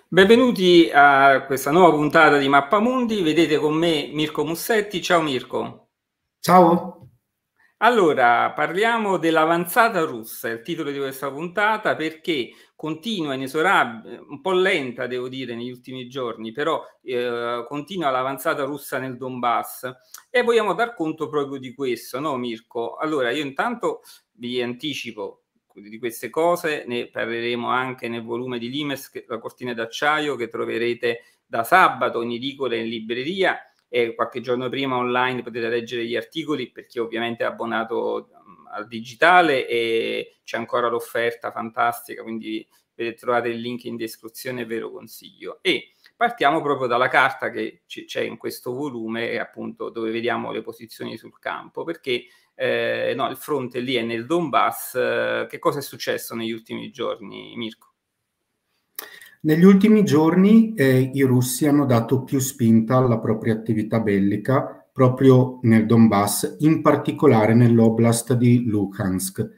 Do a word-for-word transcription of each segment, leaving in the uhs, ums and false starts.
Benvenuti a questa nuova puntata di Mappamundi. Vedete con me Mirko Mussetti. Ciao Mirko. Ciao. Allora, parliamo dell'avanzata russa, è il titolo di questa puntata, perché continua inesorabile, un po' lenta devo dire negli ultimi giorni, però eh, continua l'avanzata russa nel Donbass e vogliamo dar conto proprio di questo, no Mirko? Allora, io intanto vi anticipo di queste cose, ne parleremo anche nel volume di Limes, la cortina d'acciaio, che troverete da sabato in edicola e in libreria, e qualche giorno prima online potete leggere gli articoli, perché ovviamente è abbonato um, al digitale e c'è ancora l'offerta fantastica, quindi trovate il link in descrizione, ve lo consiglio. E partiamo proprio dalla carta che c'è in questo volume, appunto dove vediamo le posizioni sul campo, perché eh, no, il fronte lì è nel Donbass. Eh, che cosa è successo negli ultimi giorni, Mirko? Negli ultimi giorni eh, i russi hanno dato più spinta alla propria attività bellica proprio nel Donbass, in particolare nell'oblast di Luhansk.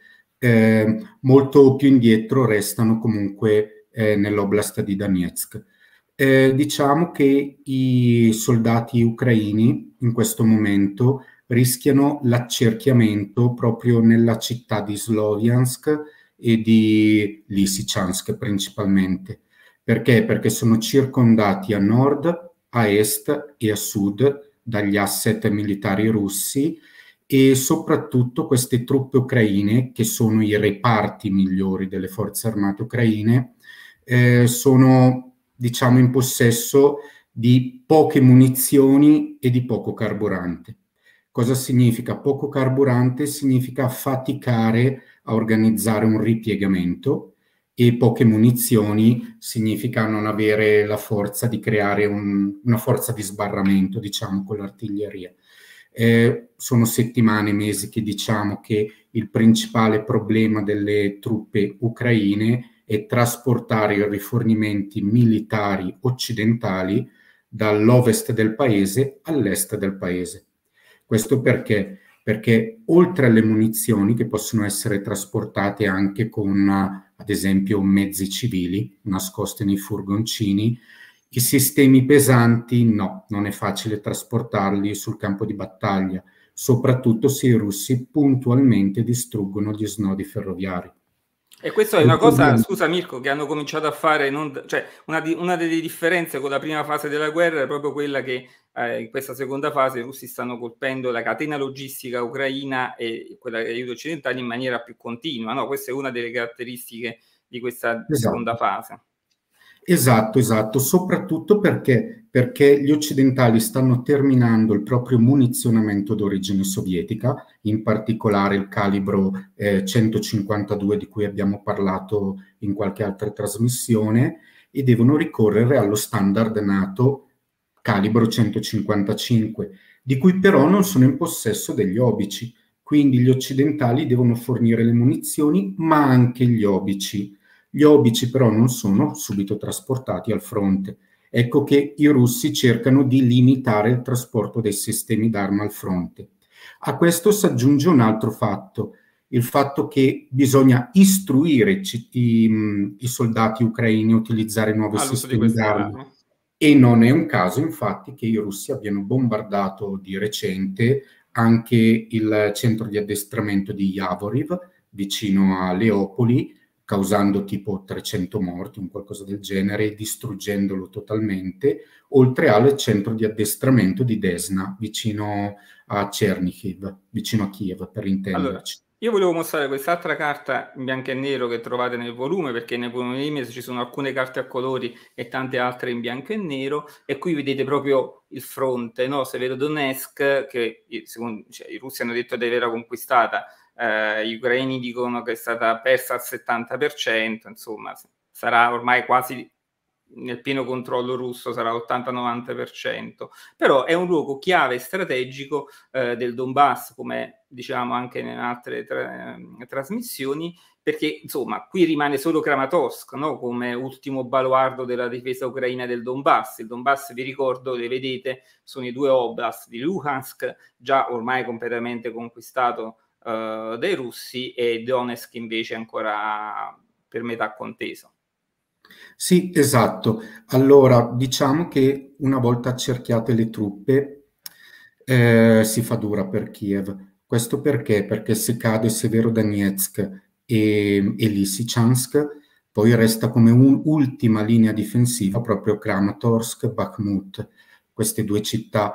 Eh, molto più indietro restano comunque eh, nell'oblast di Donetsk. Eh, diciamo che i soldati ucraini in questo momento rischiano l'accerchiamento proprio nella città di Sloviansk e di Lysychansk principalmente. Perché? Perché sono circondati a nord, a est e a sud dagli asset militari russi e soprattutto queste truppe ucraine, che sono i reparti migliori delle forze armate ucraine, eh, sono, diciamo, in possesso di poche munizioni e di poco carburante. Cosa significa? Poco carburante significa faticare a organizzare un ripiegamento e poche munizioni significa non avere la forza di creare un, una forza di sbarramento, diciamo, con l'artiglieria. Eh, sono settimane, mesi che diciamo che il principale problema delle truppe ucraine è trasportare i rifornimenti militari occidentali dall'ovest del paese all'est del paese. Questo perché? Perché oltre alle munizioni che possono essere trasportate anche con, ad esempio, mezzi civili nascosti nei furgoncini, i sistemi pesanti no, non è facile trasportarli sul campo di battaglia, soprattutto se i russi puntualmente distruggono gli snodi ferroviari. E questa è una cosa, scusa Mirko, che hanno cominciato a fare, non, cioè una, di, una, delle differenze con la prima fase della guerra è proprio quella che eh, in questa seconda fase i russi stanno colpendo la catena logistica ucraina e quella degli aiuti occidentali in maniera più continua, no? Questa è una delle caratteristiche di questa seconda Esatto. fase. Esatto, esatto, soprattutto perché, perché gli occidentali stanno terminando il proprio munizionamento d'origine sovietica, in particolare il calibro eh, centocinquantadue di cui abbiamo parlato in qualche altra trasmissione, e devono ricorrere allo standard NATO calibro centocinquantacinque, di cui però non sono in possesso degli obici. Quindi gli occidentali devono fornire le munizioni, ma anche gli obici. Gli obici però non sono subito trasportati al fronte. Ecco che i russi cercano di limitare il trasporto dei sistemi d'arma al fronte. A questo si aggiunge un altro fatto, il fatto che bisogna istruire i, i soldati ucraini a utilizzare nuovi All'uso di sistemi queste d'arma. armi. E non è un caso, infatti, che i russi abbiano bombardato di recente anche il centro di addestramento di Yavoriv, vicino a Leopoli, causando tipo trecento morti, un qualcosa del genere, distruggendolo totalmente, oltre al centro di addestramento di Desna, vicino a Chernihiv, vicino a Kiev, per Allora, intenderci. io volevo mostrare quest'altra carta in bianco e nero che trovate nel volume, perché nel volume di Imes ci sono alcune carte a colori e tante altre in bianco e nero, e qui vedete proprio il fronte, no? Se vedo Donetsk, che secondo, cioè, i russi hanno detto di averla conquistata, eh, gli ucraini dicono che è stata persa al settanta per cento, insomma, sarà ormai quasi nel pieno controllo russo, sarà ottanta novanta per cento, però è un luogo chiave strategico eh, del Donbass, come diciamo anche in altre tra trasmissioni, perché insomma qui rimane solo Kramatorsk, no? Come ultimo baluardo della difesa ucraina del Donbass. Il Donbass, vi ricordo, le vedete, sono i due oblast di Luhansk, già ormai completamente conquistato eh, dai russi, e Donetsk invece ancora per metà conteso. Sì, esatto. Allora, diciamo che una volta accerchiate le truppe, eh, si fa dura per Kiev. Questo perché? Perché se cade Severodonetsk e, e Lysychansk, poi resta come un'ultima linea difensiva proprio Kramatorsk, Bakhmut, queste due città.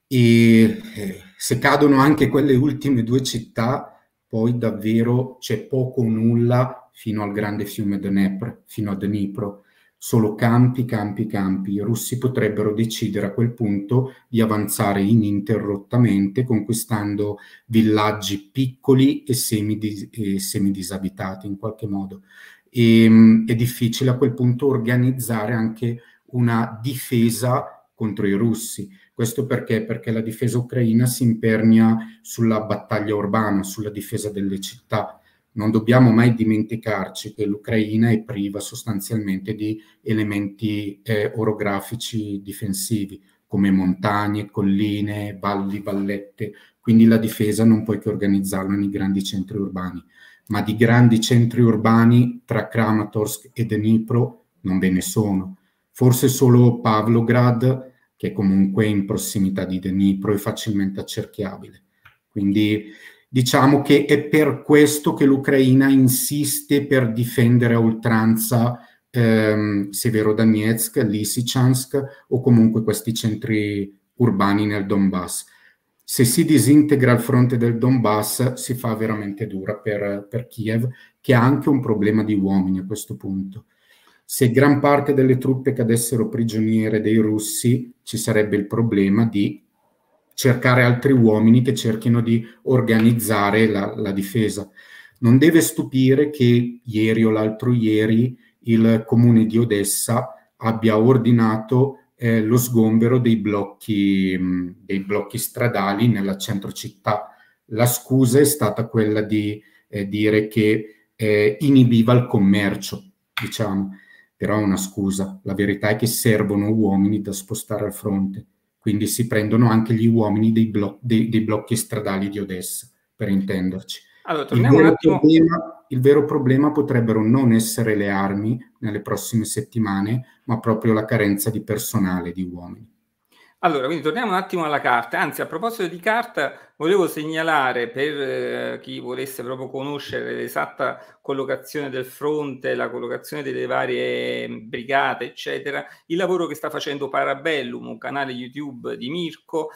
E eh, se cadono anche quelle ultime due città, poi davvero c'è poco o nulla fino al grande fiume Dnepr, fino a Dnipro. Solo campi, campi, campi. I russi potrebbero decidere a quel punto di avanzare ininterrottamente, conquistando villaggi piccoli e, semidis- e semidisabitati in qualche modo. E, è difficile a quel punto organizzare anche una difesa contro i russi. Questo perché? Perché la difesa ucraina si impernia sulla battaglia urbana, sulla difesa delle città. Non dobbiamo mai dimenticarci che l'Ucraina è priva sostanzialmente di elementi eh, orografici difensivi, come montagne, colline, valli, vallette. Quindi la difesa non puoi che organizzarla nei grandi centri urbani. Ma di grandi centri urbani tra Kramatorsk e Dnipro non ve ne sono. Forse solo Pavlograd, che comunque è in prossimità di Dnipro e facilmente accerchiabile. Quindi diciamo che è per questo che l'Ucraina insiste per difendere a oltranza ehm, Severodonetsk, Lysychansk o comunque questi centri urbani nel Donbass. Se si disintegra il fronte del Donbass si fa veramente dura per, per Kiev, che ha anche un problema di uomini a questo punto. Se gran parte delle truppe cadessero prigioniere dei russi, ci sarebbe il problema di cercare altri uomini che cerchino di organizzare la, la difesa. Non deve stupire che ieri o l'altro ieri il comune di Odessa abbia ordinato eh, lo sgombero dei blocchi, mh, dei blocchi stradali nella centro città. La scusa è stata quella di eh, dire che eh, inibiva il commercio, diciamo, però è una scusa. La verità è che servono uomini da spostare al fronte, quindi si prendono anche gli uomini dei, blo- dei, dei blocchi stradali di Odessa, per intenderci. Allora, Il torniamo un vero, attimo. problema, il vero problema potrebbero non essere le armi nelle prossime settimane, ma proprio la carenza di personale, di uomini. Allora, quindi torniamo un attimo alla carta. Anzi, a proposito di carta, volevo segnalare per eh, chi volesse proprio conoscere l'esatta collocazione del fronte, la collocazione delle varie brigate, eccetera, il lavoro che sta facendo Parabellum, un canale YouTube di Mirko.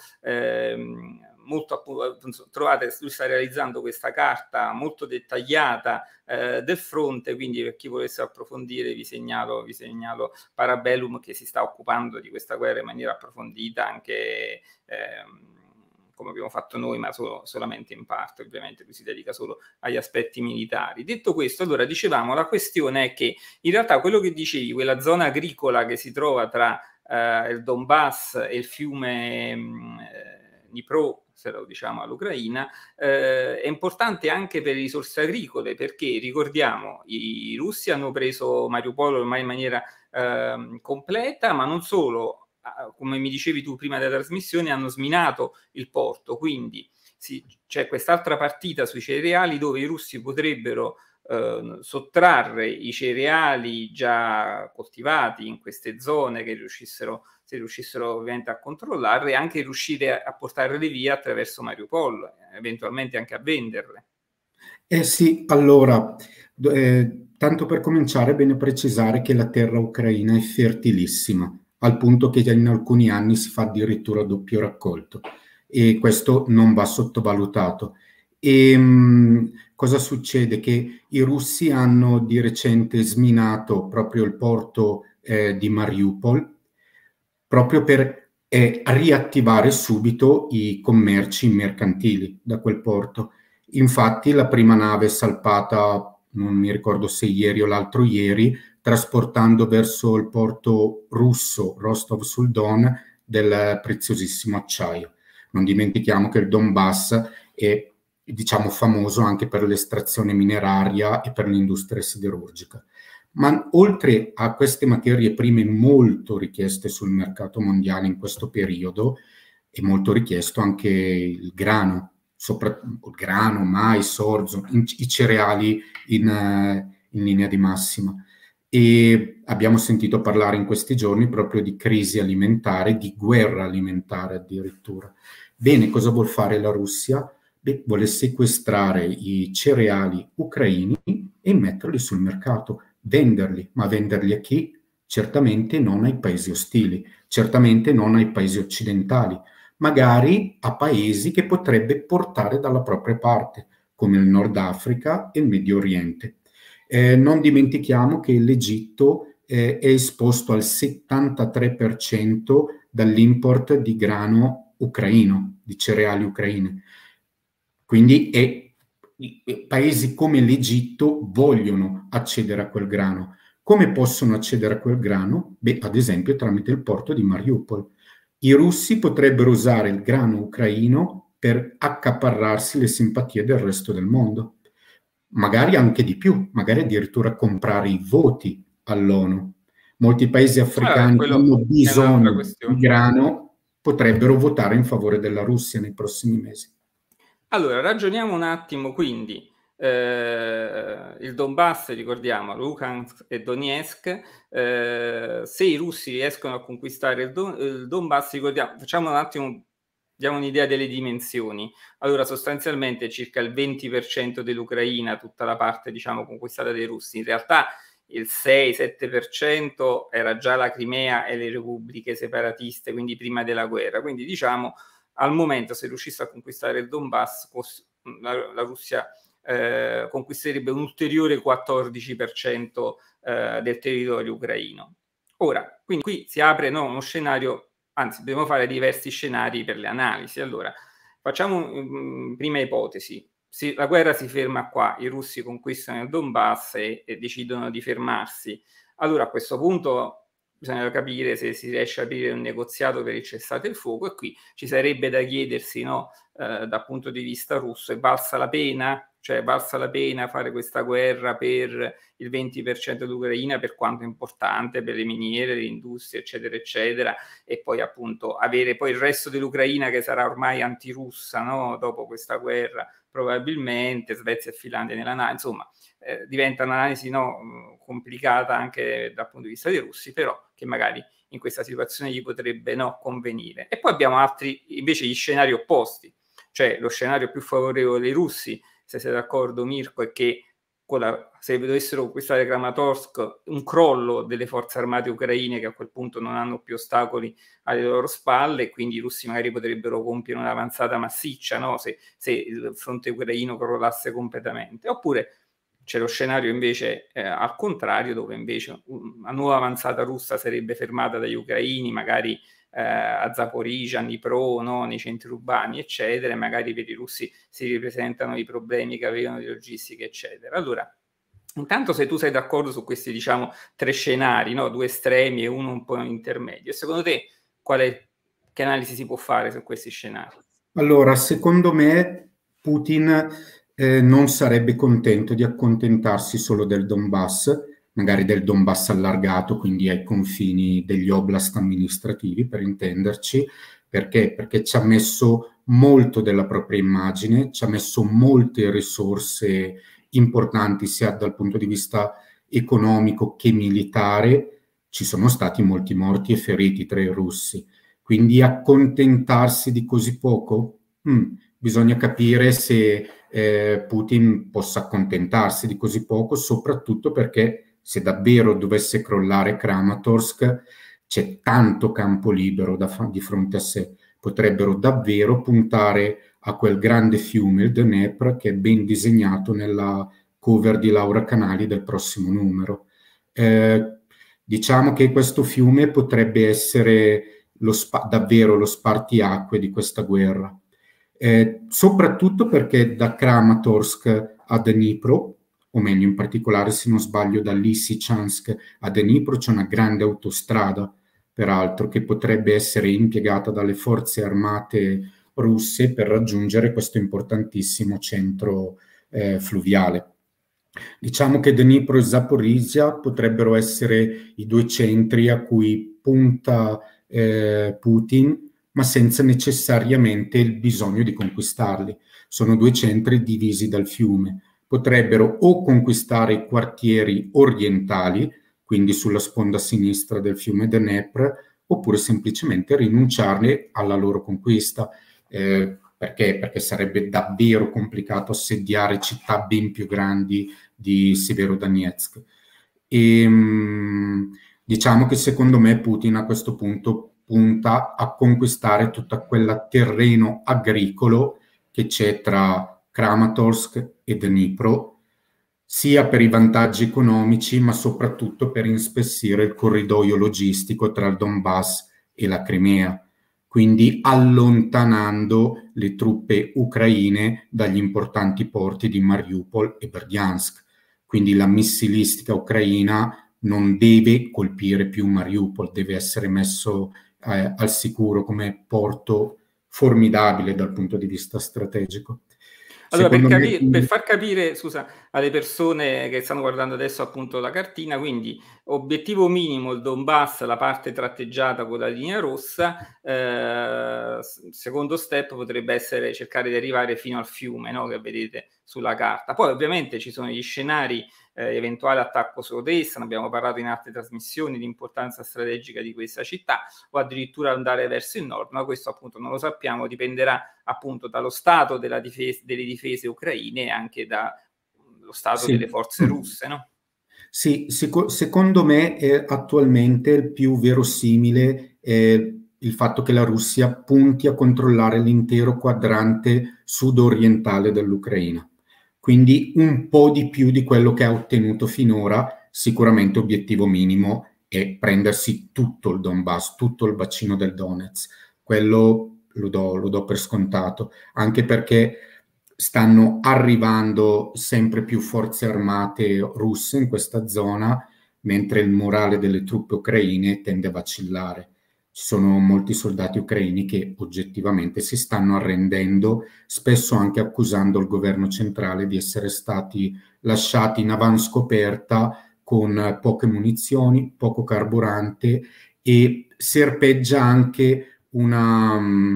Ehm, molto appunto, trovate, lui sta realizzando questa carta molto dettagliata eh, del fronte, quindi per chi volesse approfondire vi segnalo, vi segnalo Parabellum, che si sta occupando di questa guerra in maniera approfondita, anche ehm, come abbiamo fatto noi, ma solo, solamente in parte, ovviamente lui si dedica solo agli aspetti militari. Detto questo, allora dicevamo, la questione è che in realtà quello che dicevi, quella zona agricola che si trova tra eh, il Donbass e il fiume eh, Dnipro, se lo diciamo all'Ucraina, eh, è importante anche per le risorse agricole, perché ricordiamo, i, i russi hanno preso Mariupol ormai in maniera eh, completa, ma non solo, come mi dicevi tu prima della trasmissione, hanno sminato il porto, quindi sì, c'è quest'altra partita sui cereali dove i russi potrebbero eh, sottrarre i cereali già coltivati in queste zone, che riuscissero, se riuscissero ovviamente a controllarle, e anche riuscire a portarle via attraverso Mariupol, eventualmente anche a venderle. Eh sì, allora, eh, tanto per cominciare è bene precisare che la terra ucraina è fertilissima, al punto che in alcuni anni si fa addirittura doppio raccolto e questo non va sottovalutato. E mh, cosa succede? Che i russi hanno di recente sminato proprio il porto eh, di Mariupol, proprio per eh, riattivare subito i commerci mercantili da quel porto. Infatti la prima nave è salpata, non mi ricordo se ieri o l'altro ieri, trasportando verso il porto russo Rostov sul Don del preziosissimo acciaio. Non dimentichiamo che il Donbass è, diciamo, famoso anche per l'estrazione mineraria e per l'industria siderurgica. Ma oltre a queste materie prime molto richieste sul mercato mondiale in questo periodo, è molto richiesto anche il grano, soprattutto il grano, mais, orzo, in, i cereali in, uh, in linea di massima. e abbiamo sentito parlare in questi giorni proprio di crisi alimentare, di guerra alimentare addirittura. Bene, cosa vuol fare la Russia? Beh, vuole sequestrare i cereali ucraini e metterli sul mercato, venderli, ma venderli a chi? Certamente non ai paesi ostili, certamente non ai paesi occidentali, magari a paesi che potrebbe portare dalla propria parte, come il Nord Africa e il Medio Oriente. Eh, non dimentichiamo che l'Egitto eh, è esposto al settantatré per cento dall'import di grano ucraino, di cereali ucraine. Quindi è, paesi come l'Egitto vogliono accedere a quel grano. Come possono accedere a quel grano? Beh, ad esempio tramite il porto di Mariupol. I russi potrebbero usare il grano ucraino per accaparrarsi le simpatie del resto del mondo. Magari anche di più, magari addirittura comprare i voti all'ONU. Molti paesi africani che Ah, hanno è un'altra bisogno di questione. grano potrebbero votare in favore della Russia nei prossimi mesi. Allora, ragioniamo un attimo, quindi eh, il Donbass, ricordiamo, Luhansk e Donetsk, eh, se i russi riescono a conquistare il, Don il Donbass, ricordiamo, facciamo un attimo, diamo un'idea delle dimensioni. Allora, sostanzialmente circa il venti per cento dell'Ucraina, tutta la parte, diciamo, conquistata dai russi. In realtà il sei sette per cento era già la Crimea e le repubbliche separatiste, quindi prima della guerra. Quindi, diciamo, al momento, se riuscisse a conquistare il Donbass, la, la Russia eh, conquisterebbe un ulteriore quattordici per cento eh, del territorio ucraino. Ora, quindi qui si apre no, uno scenario, anzi dobbiamo fare diversi scenari per le analisi. Allora, facciamo mh, prima ipotesi. Si, la guerra si ferma qua, i russi conquistano il Donbass e, e decidono di fermarsi. Allora a questo punto bisogna capire se si riesce a aprire un negoziato per il cessate il fuoco, e qui ci sarebbe da chiedersi, no, eh, dal punto di vista russo, è valsa la pena? Cioè, valsa la pena fare questa guerra per il venti per cento dell'Ucraina, per quanto importante, per le miniere, le industrie, eccetera, eccetera, e poi appunto avere poi il resto dell'Ucraina che sarà ormai antirussa, no, dopo questa guerra, probabilmente, Svezia e Finlandia nella NATO, insomma, eh, diventa un'analisi, no, complicata anche dal punto di vista dei russi, però che magari in questa situazione gli potrebbe no convenire. E poi abbiamo altri, invece, gli scenari opposti, cioè lo scenario più favorevole dei russi, se sei d'accordo Mirko, è che la, se dovessero conquistare Kramatorsk, un crollo delle forze armate ucraine che a quel punto non hanno più ostacoli alle loro spalle, e quindi i russi magari potrebbero compiere un'avanzata massiccia, no? se, se il fronte ucraino crollasse completamente. Oppure c'è lo scenario invece eh, al contrario, dove invece una nuova avanzata russa sarebbe fermata dagli ucraini, magari eh, a Zaporizhzhia, a Dnipro, no? Nei centri urbani, eccetera, e magari per i russi si ripresentano i problemi che avevano di logistica, eccetera. Allora, intanto se tu sei d'accordo su questi, diciamo, tre scenari, no? Due estremi e uno un po' intermedio, secondo te quale, che analisi si può fare su questi scenari? Allora, secondo me Putin eh, non sarebbe contento di accontentarsi solo del Donbass, magari del Donbass allargato, quindi ai confini degli oblast amministrativi, per intenderci. Perché? Perché ci ha messo molto della propria immagine, ci ha messo molte risorse importanti sia dal punto di vista economico che militare. Ci sono stati molti morti e feriti tra i russi. Quindi accontentarsi di così poco? Mm, bisogna capire se eh, Putin possa accontentarsi di così poco, soprattutto perché se davvero dovesse crollare Kramatorsk c'è tanto campo libero da di fronte a sé. Potrebbero davvero puntare a quel grande fiume, il Dnepr, che è ben disegnato nella cover di Laura Canali del prossimo numero. Eh, diciamo che questo fiume potrebbe essere lo davvero lo spartiacque di questa guerra, eh, soprattutto perché da Kramatorsk a Dnipro, o meglio in particolare se non sbaglio da Lysychansk a Dnipro, c'è una grande autostrada, peraltro, che potrebbe essere impiegata dalle forze armate russe per raggiungere questo importantissimo centro eh, fluviale. Diciamo che Dnipro e Zaporizhzhia potrebbero essere i due centri a cui punta eh, Putin, ma senza necessariamente il bisogno di conquistarli. Sono due centri divisi dal fiume. Potrebbero o conquistare i quartieri orientali, quindi sulla sponda sinistra del fiume Dnepr, oppure semplicemente rinunciare alla loro conquista. Eh, perché? Perché sarebbe davvero complicato assediare città ben più grandi di Severodonetsk. E, mh, diciamo che secondo me Putin a questo punto punta a conquistare tutto quel terreno agricolo che c'è tra Kramatorsk e Dnipro, sia per i vantaggi economici, ma soprattutto per inspessire il corridoio logistico tra il Donbass e la Crimea, quindi allontanando le truppe ucraine dagli importanti porti di Mariupol e Berdyansk. Quindi la missilistica ucraina non deve colpire più Mariupol, deve essere messo eh, al sicuro come porto formidabile dal punto di vista strategico. Allora, per, Secondo capire, me, per far capire, scusa, alle persone che stanno guardando adesso appunto la cartina, quindi obiettivo minimo il Donbass, la parte tratteggiata con la linea rossa, eh, secondo step potrebbe essere cercare di arrivare fino al fiume, no, che vedete sulla carta. Poi ovviamente ci sono gli scenari, eh, eventuale attacco su Odessa, ne abbiamo parlato in altre trasmissioni, l'importanza strategica di questa città, o addirittura andare verso il nord, ma questo appunto non lo sappiamo, dipenderà appunto dallo stato della difesa, delle difese ucraine e anche dallo stato sì. delle forze russe, no? Sì, sic- secondo me è attualmente il più verosimile è il fatto che la Russia punti a controllare l'intero quadrante sud-orientale dell'Ucraina. Quindi un po' di più di quello che ha ottenuto finora, sicuramente obiettivo minimo è prendersi tutto il Donbass, tutto il bacino del Donetsk. Quello lo do, lo do per scontato, anche perché stanno arrivando sempre più forze armate russe in questa zona, mentre il morale delle truppe ucraine tende a vacillare. Ci sono molti soldati ucraini che oggettivamente si stanno arrendendo, spesso anche accusando il governo centrale di essere stati lasciati in avanscoperta con poche munizioni, poco carburante, e serpeggia anche una,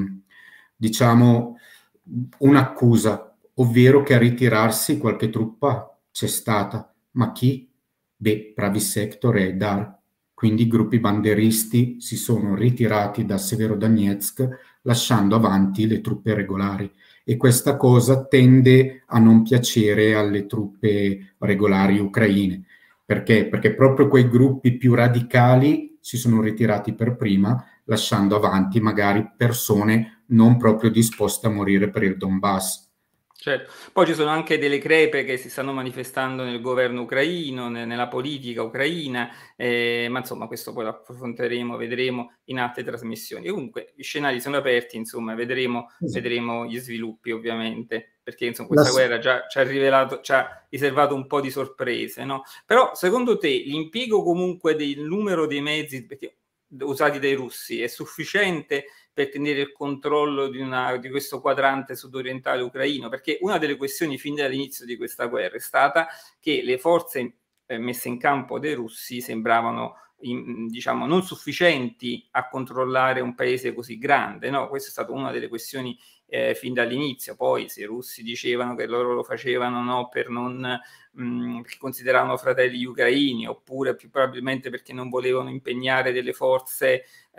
diciamo, un'accusa, ovvero che a ritirarsi qualche truppa c'è stata. Ma chi? Beh, Pravi Sector e Dar. Quindi i gruppi banderisti si sono ritirati da Severodonetsk lasciando avanti le truppe regolari, e questa cosa tende a non piacere alle truppe regolari ucraine. Perché? Perché proprio quei gruppi più radicali si sono ritirati per prima, lasciando avanti magari persone non proprio disposte a morire per il Donbass. Certo. Poi ci sono anche delle crepe che si stanno manifestando nel governo ucraino, ne, nella politica ucraina, eh, ma insomma questo poi lo approfondiremo, vedremo in altre trasmissioni. E comunque gli scenari sono aperti, insomma, vedremo, esatto. vedremo gli sviluppi ovviamente, perché insomma questa La... guerra già ci ha rivelato, ci ha riservato un po' di sorprese, no? Però secondo te l'impiego comunque del numero dei mezzi perché, usati dai russi è sufficiente per tenere il controllo di, una, di questo quadrante sudorientale ucraino? Perché una delle questioni fin dall'inizio di questa guerra è stata che le forze eh, messe in campo dai russi sembravano in, diciamo non sufficienti a controllare un paese così grande, no? Questa è stata una delle questioni eh, fin dall'inizio. Poi se i russi dicevano che loro lo facevano no, per non mh, perché consideravano fratelli gli ucraini, oppure più probabilmente perché non volevano impegnare delle forze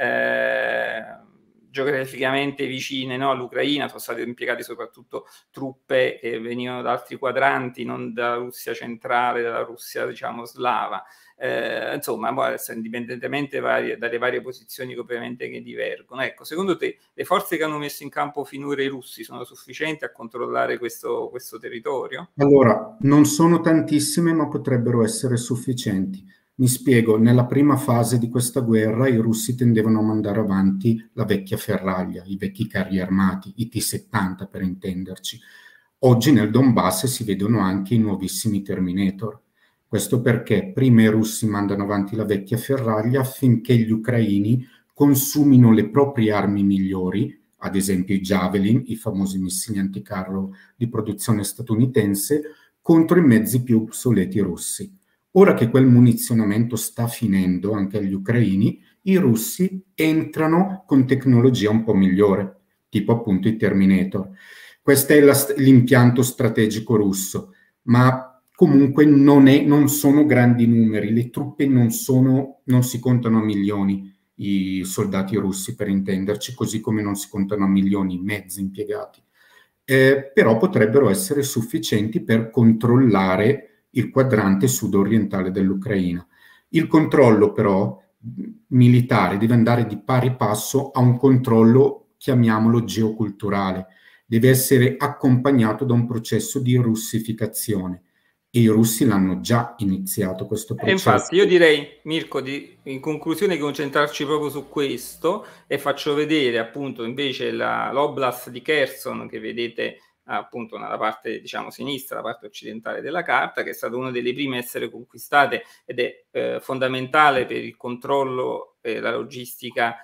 eh, geograficamente vicine no, all'Ucraina, sono state impiegate soprattutto truppe che venivano da altri quadranti, non dalla Russia centrale, dalla Russia diciamo slava. Eh, insomma, adesso, indipendentemente varie, dalle varie posizioni che ovviamente che divergono. Ecco, secondo te le forze che hanno messo in campo finora i russi sono sufficienti a controllare questo, questo territorio? Allora, non sono tantissime, ma potrebbero essere sufficienti. Mi spiego, nella prima fase di questa guerra i russi tendevano a mandare avanti la vecchia ferraglia, i vecchi carri armati, i T settanta per intenderci. Oggi nel Donbass si vedono anche i nuovissimi Terminator. Questo perché prima i russi mandano avanti la vecchia ferraglia affinché gli ucraini consumino le proprie armi migliori, ad esempio i Javelin, i famosi missili anticarro di produzione statunitense, contro i mezzi più obsoleti russi. Ora che quel munizionamento sta finendo anche agli ucraini, i russi entrano con tecnologia un po' migliore, tipo appunto i Terminator. Questo è la, l'impianto strategico russo, ma comunque non, è, non sono grandi numeri, le truppe non, sono, non si contano a milioni, i soldati russi per intenderci, così come non si contano a milioni i mezzi impiegati. Eh, però potrebbero essere sufficienti per controllare il quadrante sud-orientale dell'Ucraina. Il controllo però militare deve andare di pari passo a un controllo, chiamiamolo geoculturale, deve essere accompagnato da un processo di russificazione. E i russi l'hanno già iniziato questo processo. E infatti io direi, Mirko, di, in conclusione di concentrarci proprio su questo e faccio vedere appunto invece la, l'Oblast di Kherson che vedete appunto nella parte diciamo sinistra, la parte occidentale della carta, che è stata una delle prime a essere conquistate ed è eh, fondamentale per il controllo e la logistica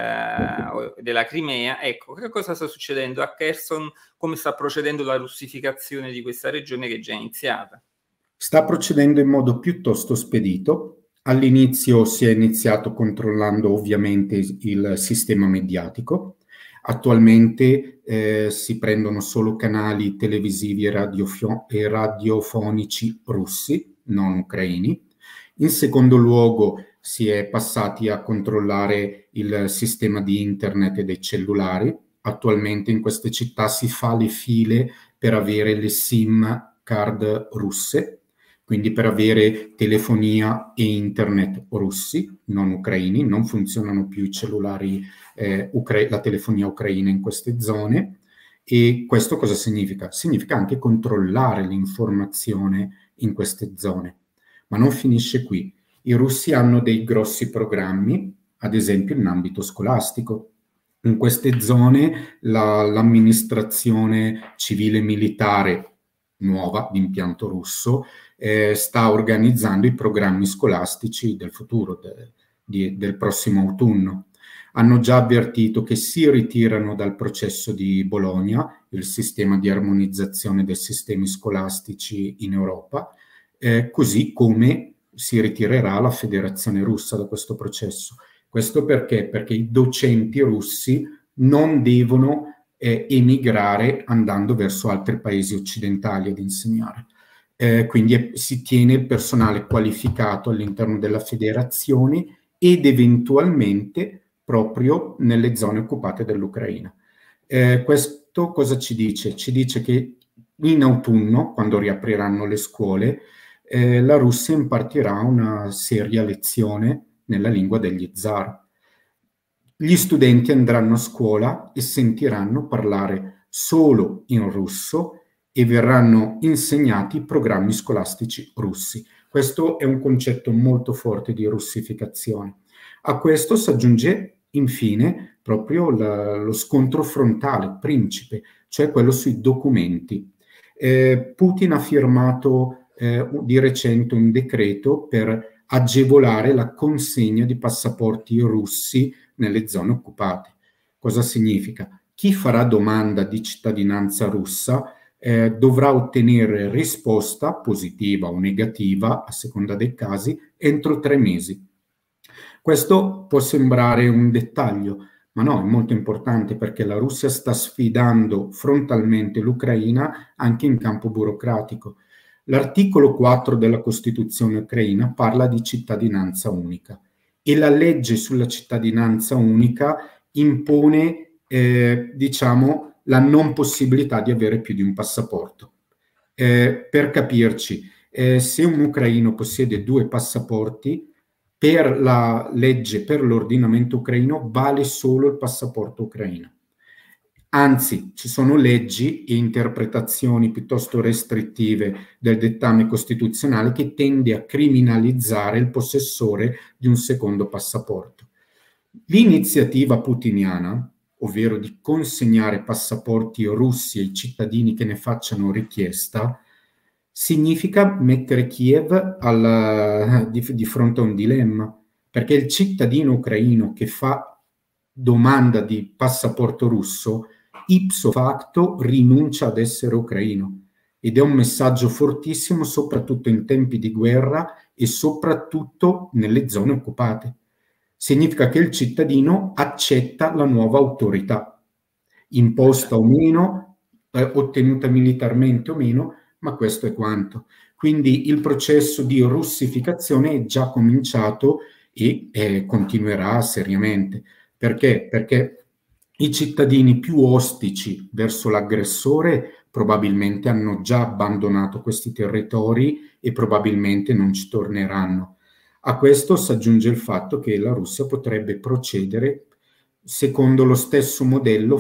eh, della Crimea. Ecco, che cosa sta succedendo a Kherson, come sta procedendo la russificazione di questa regione che è già iniziata? Sta procedendo in modo piuttosto spedito. All'inizio si è iniziato controllando ovviamente il sistema mediatico. Attualmente eh, si prendono solo canali televisivi e, radiofo- e radiofonici russi, non ucraini. In secondo luogo si è passati a controllare il sistema di internet e dei cellulari. Attualmente in queste città si fa le file per avere le SIM card russe, quindi per avere telefonia e internet russi, non ucraini, non funzionano più i cellulari, eh, ucra- la telefonia ucraina in queste zone. E questo cosa significa? Significa anche controllare l'informazione in queste zone. Ma non finisce qui. I russi hanno dei grossi programmi, ad esempio in ambito scolastico. In queste zone la, l'amministrazione civile e militare nuova, di impianto russo, eh, sta organizzando i programmi scolastici del futuro, de, di, del prossimo autunno. Hanno già avvertito che si ritirano dal processo di Bologna, il sistema di armonizzazione dei sistemi scolastici in Europa, eh, così come si ritirerà la Federazione Russa da questo processo. Questo perché? Perché i docenti russi non devono eh, emigrare andando verso altri paesi occidentali ad insegnare. Eh, quindi è, si tiene il personale qualificato all'interno della federazione ed eventualmente proprio nelle zone occupate dell'Ucraina. Eh, questo cosa ci dice? Ci dice che in autunno, quando riapriranno le scuole, eh, la Russia impartirà una seria lezione nella lingua degli zar. Gli studenti andranno a scuola e sentiranno parlare solo in russo e verranno insegnati programmi scolastici russi. Questo è un concetto molto forte di russificazione. A questo si aggiunge infine proprio la, lo scontro frontale, principe, cioè quello sui documenti. Eh, Putin ha firmato eh, di recente un decreto per agevolare la consegna di passaporti russi nelle zone occupate. Cosa significa? Chi farà domanda di cittadinanza russa eh, dovrà ottenere risposta positiva o negativa, a seconda dei casi, entro tre mesi. Questo può sembrare un dettaglio, ma no, è molto importante perché la Russia sta sfidando frontalmente l'Ucraina anche in campo burocratico. L'articolo quattro della Costituzione ucraina parla di cittadinanza unica e la legge sulla cittadinanza unica impone, eh, diciamo, la non possibilità di avere più di un passaporto. Eh, per capirci, eh, se un ucraino possiede due passaporti, per la legge, per l'ordinamento ucraino, vale solo il passaporto ucraino. Anzi, ci sono leggi e interpretazioni piuttosto restrittive del dettame costituzionale che tende a criminalizzare il possessore di un secondo passaporto. L'iniziativa putiniana, ovvero di consegnare passaporti russi ai cittadini che ne facciano richiesta, significa mettere Kiev alla, di, di fronte a un dilemma, perché il cittadino ucraino che fa domanda di passaporto russo ipso facto rinuncia ad essere ucraino ed è un messaggio fortissimo soprattutto in tempi di guerra e soprattutto nelle zone occupate. Significa che il cittadino accetta la nuova autorità, imposta o meno, eh, ottenuta militarmente o meno, ma questo è quanto. Quindi il processo di russificazione è già cominciato e eh, continuerà seriamente. Perché? Perché i cittadini più ostici verso l'aggressore probabilmente hanno già abbandonato questi territori e probabilmente non ci torneranno. A questo si aggiunge il fatto che la Russia potrebbe procedere secondo lo stesso modello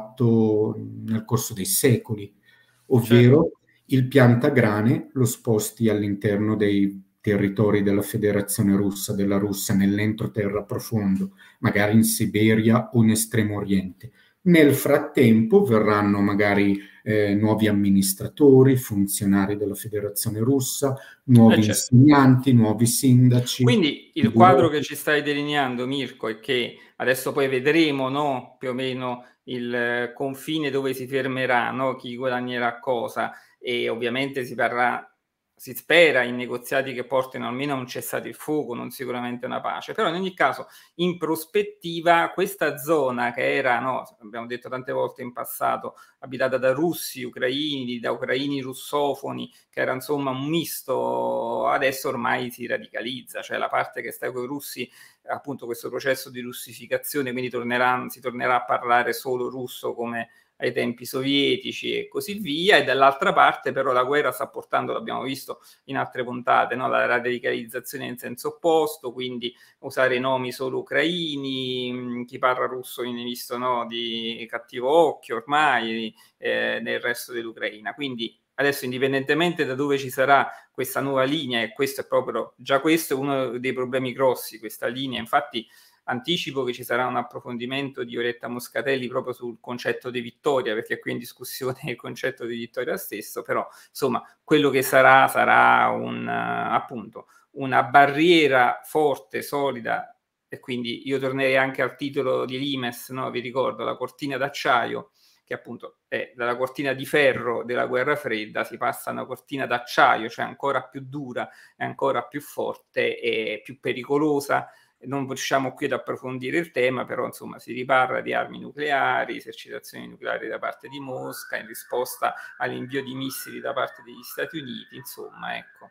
fatto nel corso dei secoli, ovvero Certo. il piantagrane lo sposti all'interno dei territori della Federazione Russa, della Russia, nell'entroterra profondo, magari in Siberia o in Estremo Oriente. Nel frattempo verranno magari eh, nuovi amministratori, funzionari della Federazione Russa, nuovi Eh, certo. insegnanti, nuovi sindaci. Quindi il quadro che ci stai delineando, Mirko, è che adesso poi vedremo, no, più o meno il confine dove si fermerà, no, chi guadagnerà cosa, e ovviamente si parlerà, si spera in negoziati che portino almeno a un cessate il fuoco, non sicuramente una pace, però in ogni caso in prospettiva questa zona che era, no, abbiamo detto tante volte in passato, abitata da russi, ucraini, da ucraini russofoni, che era insomma un misto, adesso ormai si radicalizza, cioè la parte che sta con i russi, appunto questo processo di russificazione, quindi tornerà, si tornerà a parlare solo russo come ai tempi sovietici e così via, e dall'altra parte però la guerra sta portando, l'abbiamo visto in altre puntate, no? La radicalizzazione in senso opposto, quindi usare nomi solo ucraini, chi parla russo viene visto, no, di cattivo occhio ormai eh, nel resto dell'Ucraina, quindi adesso indipendentemente da dove ci sarà questa nuova linea, e questo è proprio, già questo è uno dei problemi grossi, questa linea, infatti anticipo che ci sarà un approfondimento di Oretta Moscatelli proprio sul concetto di vittoria, perché qui è in discussione il concetto di vittoria stesso, però insomma quello che sarà sarà un, uh, appunto una barriera forte, solida, e quindi io tornerei anche al titolo di Limes, no? Vi ricordo, la cortina d'acciaio, che appunto è dalla cortina di ferro della guerra fredda si passa a una cortina d'acciaio, cioè ancora più dura, ancora più forte e più pericolosa. Non riusciamo qui ad approfondire il tema, però insomma si riparla di armi nucleari, esercitazioni nucleari da parte di Mosca in risposta all'invio di missili da parte degli Stati Uniti, insomma, ecco.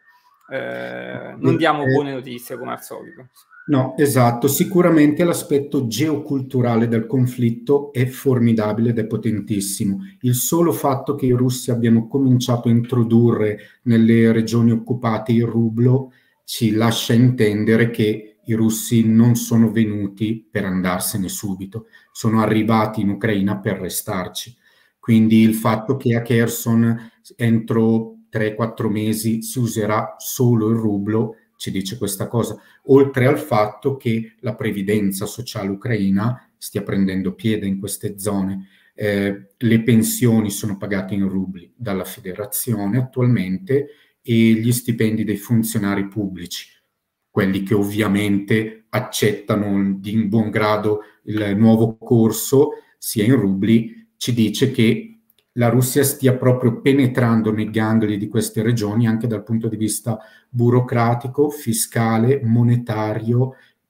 Eh, non diamo buone notizie come al solito. No, esatto. Sicuramente l'aspetto geoculturale del conflitto è formidabile ed è potentissimo. Il solo fatto che i russi abbiano cominciato a introdurre nelle regioni occupate il rublo ci lascia intendere che i russi non sono venuti per andarsene subito, sono arrivati in Ucraina per restarci. Quindi il fatto che a Kherson entro tre quattro mesi si userà solo il rublo ci dice questa cosa, oltre al fatto che la previdenza sociale ucraina stia prendendo piede in queste zone. Eh, le pensioni sono pagate in rubli dalla federazione attualmente e gli stipendi dei funzionari pubblici, quelli che ovviamente accettano di buon grado il nuovo corso, sia in rubli, ci dice che la Russia stia proprio penetrando nei gangli di queste regioni anche dal punto di vista burocratico, fiscale, monetario,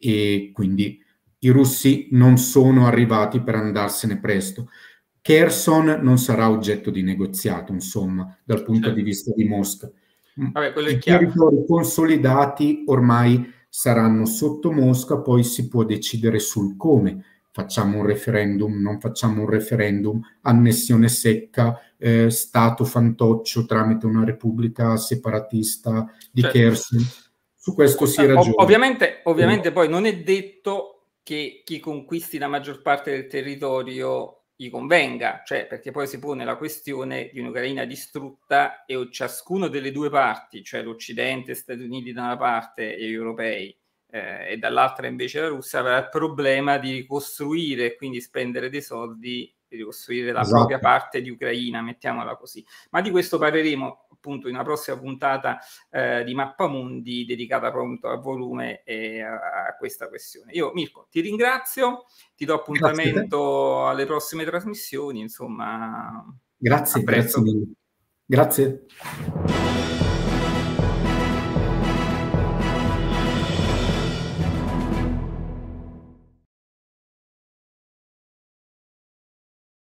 e quindi i russi non sono arrivati per andarsene presto. Kherson non sarà oggetto di negoziato, insomma, dal punto certo. di vista di Mosca. Vabbè, quello è I chiaro. territori consolidati ormai saranno sotto Mosca, poi si può decidere sul come. Facciamo un referendum, non facciamo un referendum, annessione secca, eh, stato fantoccio tramite una repubblica separatista di certo. Kherson. Su questo si ragiona. Ovviamente, ovviamente poi non è detto che chi conquisti la maggior parte del territorio gli convenga, cioè perché poi si pone la questione di un'Ucraina distrutta e ciascuno delle due parti, cioè l'Occidente, Stati Uniti da una parte e gli europei, eh, e dall'altra invece la Russia, avrà il problema di ricostruire e quindi spendere dei soldi di ricostruire la esatto. propria parte di Ucraina, mettiamola così. Ma di questo parleremo appunto in una prossima puntata eh, di Mappamundi dedicata appunto al volume e a, a questa questione. Io Mirko ti ringrazio, ti do appuntamento alle prossime trasmissioni, insomma. Grazie, grazie mille. Grazie.